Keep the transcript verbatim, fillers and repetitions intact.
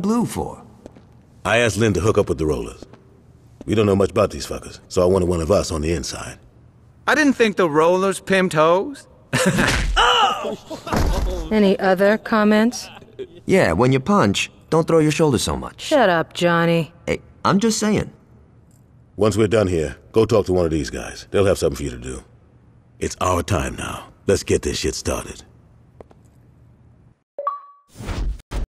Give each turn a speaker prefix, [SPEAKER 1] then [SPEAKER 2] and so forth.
[SPEAKER 1] blue for?
[SPEAKER 2] I asked Lynn to hook up with the Rollers. We don't know much about these fuckers, so I wanted one of us on the inside.
[SPEAKER 3] I didn't think the Rollers pimped hoes.
[SPEAKER 4] Any other comments?
[SPEAKER 1] Yeah, when you punch, don't throw your shoulders so much.
[SPEAKER 4] Shut up, Johnny.
[SPEAKER 1] Hey, I'm just saying.
[SPEAKER 2] Once we're done here, go talk to one of these guys. They'll have something for you to do. It's our time now. Let's get this shit started.